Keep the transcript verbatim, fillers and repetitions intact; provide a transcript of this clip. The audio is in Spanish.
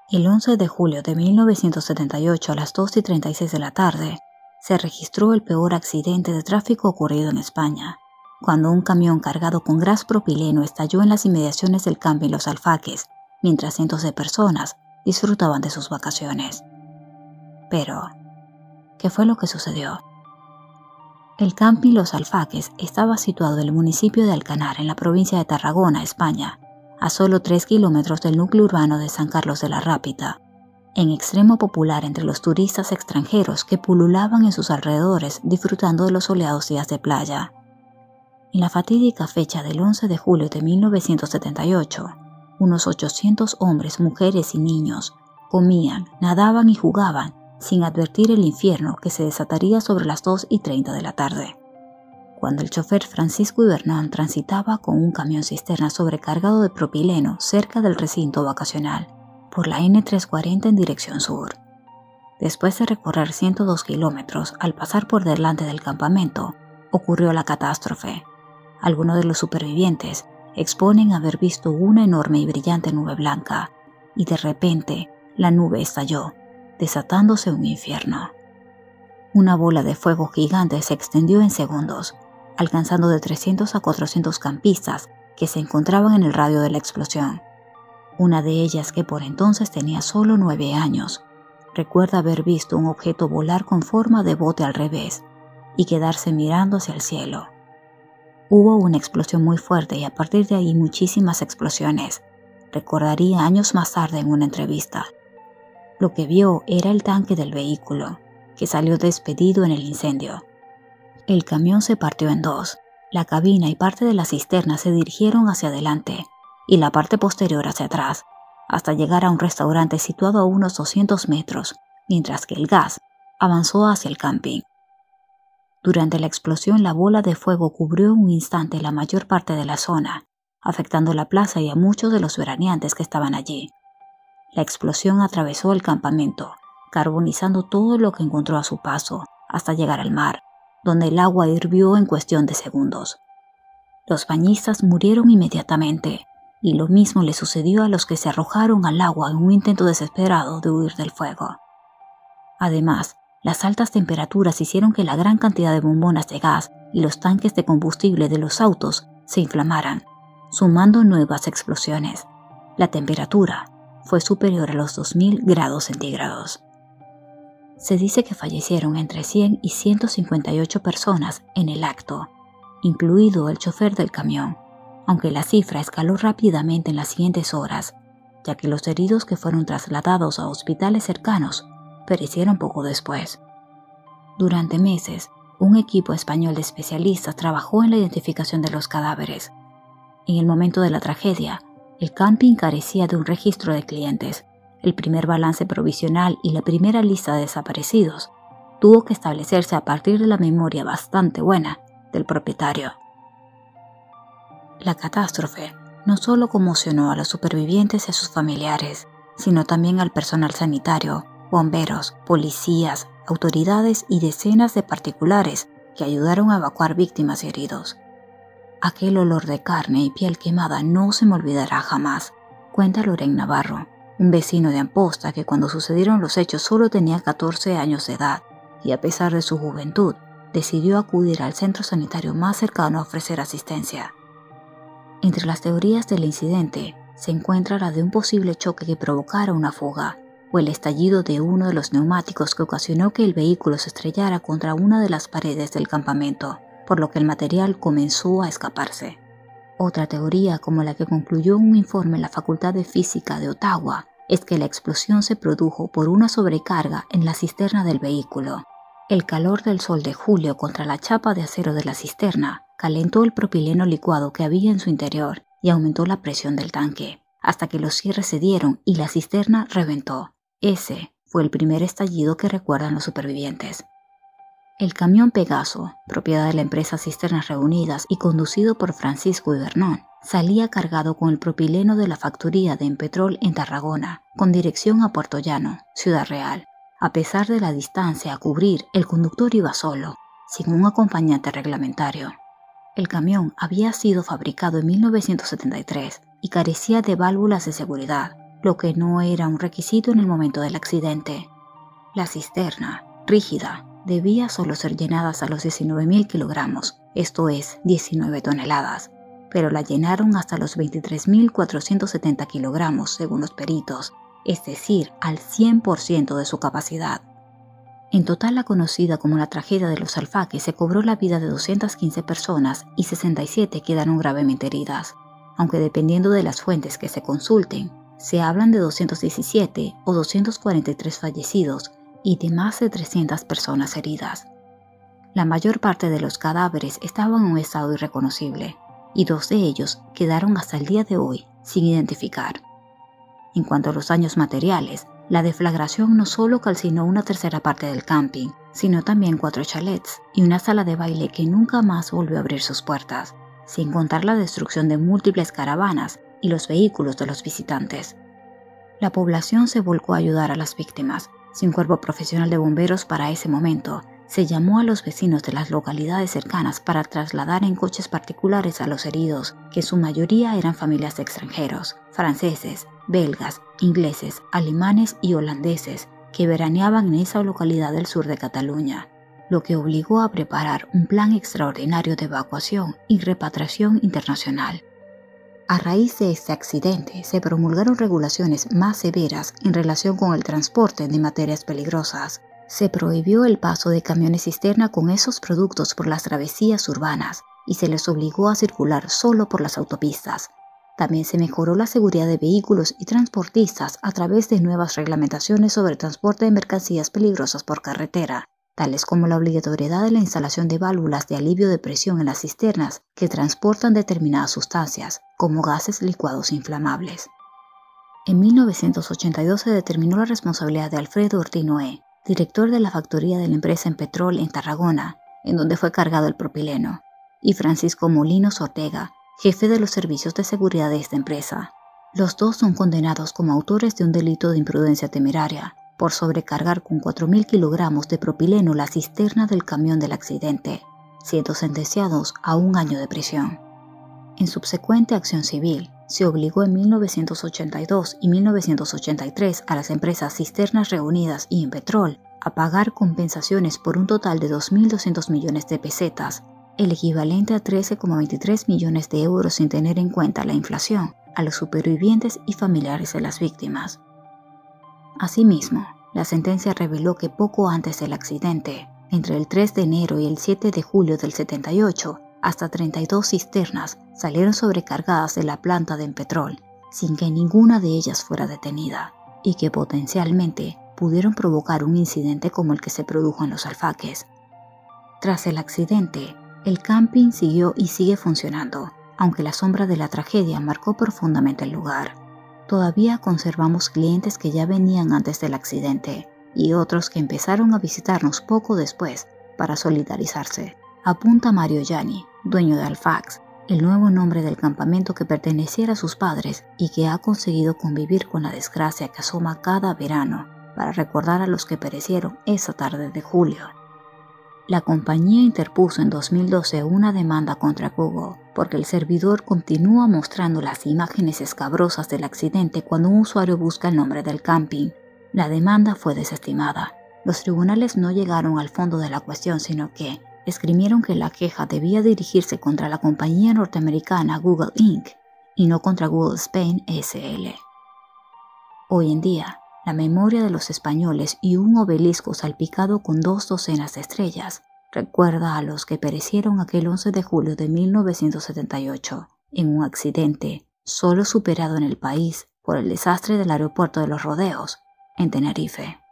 El once de julio de mil novecientos setenta y ocho a las dos y treinta y seis de la tarde, se registró el peor accidente de tráfico ocurrido en España, cuando un camión cargado con gas propileno estalló en las inmediaciones del camping Los Alfaques, mientras cientos de personas disfrutaban de sus vacaciones. Pero, ¿qué fue lo que sucedió? El camping Los Alfaques estaba situado en el municipio de Alcanar, en la provincia de Tarragona, España, a solo tres kilómetros del núcleo urbano de San Carlos de la Rápita, en extremo popular entre los turistas extranjeros que pululaban en sus alrededores disfrutando de los soleados días de playa. En la fatídica fecha del once de julio de mil novecientos setenta y ocho, unos ochocientos hombres, mujeres y niños comían, nadaban y jugaban sin advertir el infierno que se desataría sobre las dos y treinta de la tarde, cuando el chofer Francisco Ibernón transitaba con un camión cisterna sobrecargado de propileno cerca del recinto vacacional por la ene trescientos cuarenta en dirección sur. Después de recorrer ciento dos kilómetros, al pasar por delante del campamento, ocurrió la catástrofe. Algunos de los supervivientes exponen haber visto una enorme y brillante nube blanca, y de repente la nube estalló, desatándose un infierno. Una bola de fuego gigante se extendió en segundos, alcanzando de trescientos a cuatrocientos campistas que se encontraban en el radio de la explosión. Una de ellas, que por entonces tenía solo nueve años, recuerda haber visto un objeto volar con forma de bote al revés y quedarse mirando hacia el cielo. Hubo una explosión muy fuerte y a partir de ahí muchísimas explosiones, recordaría años más tarde en una entrevista. Lo que vio era el tanque del vehículo, que salió despedido en el incendio. El camión se partió en dos, la cabina y parte de la cisterna se dirigieron hacia adelante y la parte posterior hacia atrás, hasta llegar a un restaurante situado a unos doscientos metros, mientras que el gas avanzó hacia el camping. Durante la explosión, la bola de fuego cubrió un instante la mayor parte de la zona, afectando la plaza y a muchos de los veraneantes que estaban allí. La explosión atravesó el campamento, carbonizando todo lo que encontró a su paso, hasta llegar al mar, donde el agua hirvió en cuestión de segundos. Los bañistas murieron inmediatamente, y lo mismo le sucedió a los que se arrojaron al agua en un intento desesperado de huir del fuego. Además, las altas temperaturas hicieron que la gran cantidad de bombonas de gas y los tanques de combustible de los autos se inflamaran, sumando nuevas explosiones. La temperatura fue superior a los dos mil grados centígrados. Se dice que fallecieron entre cien y ciento cincuenta y ocho personas en el acto, incluido el chofer del camión, aunque la cifra escaló rápidamente en las siguientes horas, ya que los heridos que fueron trasladados a hospitales cercanos perecieron poco después. Durante meses, un equipo español de especialistas trabajó en la identificación de los cadáveres. En el momento de la tragedia, el camping carecía de un registro de clientes. El primer balance provisional y la primera lista de desaparecidos tuvo que establecerse a partir de la memoria bastante buena del propietario. La catástrofe no solo conmocionó a los supervivientes y a sus familiares, sino también al personal sanitario, bomberos, policías, autoridades y decenas de particulares que ayudaron a evacuar víctimas y heridos. Aquel olor de carne y piel quemada no se me olvidará jamás, cuenta Loren Navarro, un vecino de Amposta que cuando sucedieron los hechos solo tenía catorce años de edad y a pesar de su juventud decidió acudir al centro sanitario más cercano a ofrecer asistencia. Entre las teorías del incidente se encuentra la de un posible choque que provocara una fuga o el estallido de uno de los neumáticos que ocasionó que el vehículo se estrellara contra una de las paredes del campamento, por lo que el material comenzó a escaparse. Otra teoría, como la que concluyó un informe en la Facultad de Física de Ottawa, es que la explosión se produjo por una sobrecarga en la cisterna del vehículo. El calor del sol de julio contra la chapa de acero de la cisterna calentó el propileno licuado que había en su interior y aumentó la presión del tanque, hasta que los cierres cedieron y la cisterna reventó. Ese fue el primer estallido que recuerdan los supervivientes. El camión Pegaso, propiedad de la empresa Cisternas Reunidas y conducido por Francisco Ibernón, salía cargado con el propileno de la factoría de Empetrol en Tarragona, con dirección a Puerto Llano, Ciudad Real. A pesar de la distancia a cubrir, el conductor iba solo, sin un acompañante reglamentario. El camión había sido fabricado en mil novecientos setenta y tres y carecía de válvulas de seguridad, lo que no era un requisito en el momento del accidente. La cisterna, rígida, debía solo ser llenada hasta los diecinueve mil kilogramos, esto es, diecinueve toneladas, pero la llenaron hasta los veintitrés mil cuatrocientos setenta kilogramos según los peritos, es decir, al cien por ciento de su capacidad. En total, la conocida como la tragedia de los Alfaques se cobró la vida de doscientas quince personas y sesenta y siete quedaron gravemente heridas, aunque dependiendo de las fuentes que se consulten, se hablan de doscientos diecisiete o doscientos cuarenta y tres fallecidos y de más de trescientas personas heridas. La mayor parte de los cadáveres estaban en un estado irreconocible, y dos de ellos quedaron hasta el día de hoy sin identificar. En cuanto a los daños materiales, la deflagración no solo calcinó una tercera parte del camping, sino también cuatro chalets y una sala de baile que nunca más volvió a abrir sus puertas, sin contar la destrucción de múltiples caravanas y los vehículos de los visitantes. La población se volcó a ayudar a las víctimas. Sin cuerpo profesional de bomberos para ese momento, se llamó a los vecinos de las localidades cercanas para trasladar en coches particulares a los heridos, que en su mayoría eran familias de extranjeros, franceses, belgas, ingleses, alemanes y holandeses, que veraneaban en esa localidad del sur de Cataluña, lo que obligó a preparar un plan extraordinario de evacuación y repatriación internacional. A raíz de este accidente se promulgaron regulaciones más severas en relación con el transporte de materias peligrosas. Se prohibió el paso de camiones cisterna con esos productos por las travesías urbanas y se les obligó a circular solo por las autopistas. También se mejoró la seguridad de vehículos y transportistas a través de nuevas reglamentaciones sobre el transporte de mercancías peligrosas por carretera, tales como la obligatoriedad de la instalación de válvulas de alivio de presión en las cisternas que transportan determinadas sustancias, como gases licuados inflamables. En mil novecientos ochenta y dos se determinó la responsabilidad de Alfredo Ortiz Noé, director de la factoría de la empresa en Petrol en Tarragona, en donde fue cargado el propileno, y Francisco Molinos Ortega, jefe de los servicios de seguridad de esta empresa. Los dos son condenados como autores de un delito de imprudencia temeraria, por sobrecargar con cuatro mil kilogramos de propileno la cisterna del camión del accidente, siendo sentenciados a un año de prisión. En subsecuente acción civil, se obligó en mil novecientos ochenta y dos y mil novecientos ochenta y tres a las empresas Cisternas Reunidas y Enpetrol a pagar compensaciones por un total de dos mil doscientos millones de pesetas, el equivalente a trece coma veintitrés millones de euros sin tener en cuenta la inflación, a los supervivientes y familiares de las víctimas. Asimismo, la sentencia reveló que poco antes del accidente, entre el tres de enero y el siete de julio del setenta y ocho, hasta treinta y dos cisternas salieron sobrecargadas de la planta de Enpetrol, sin que ninguna de ellas fuera detenida, y que potencialmente pudieron provocar un incidente como el que se produjo en los Alfaques. Tras el accidente, el camping siguió y sigue funcionando, aunque la sombra de la tragedia marcó profundamente el lugar. Todavía conservamos clientes que ya venían antes del accidente y otros que empezaron a visitarnos poco después para solidarizarse. Apunta Mario Gianni, dueño de Alfax, el nuevo nombre del campamento que perteneciera a sus padres y que ha conseguido convivir con la desgracia que asoma cada verano para recordar a los que perecieron esa tarde de julio. La compañía interpuso en dos mil doce una demanda contra Google porque el servidor continúa mostrando las imágenes escabrosas del accidente cuando un usuario busca el nombre del camping. La demanda fue desestimada. Los tribunales no llegaron al fondo de la cuestión, sino que esgrimieron que la queja debía dirigirse contra la compañía norteamericana Google incorporated y no contra Google Spain S L Hoy en día, la memoria de los españoles y un obelisco salpicado con dos docenas de estrellas recuerda a los que perecieron aquel once de julio de mil novecientos setenta y ocho en un accidente solo superado en el país por el desastre del aeropuerto de Los Rodeos, en Tenerife.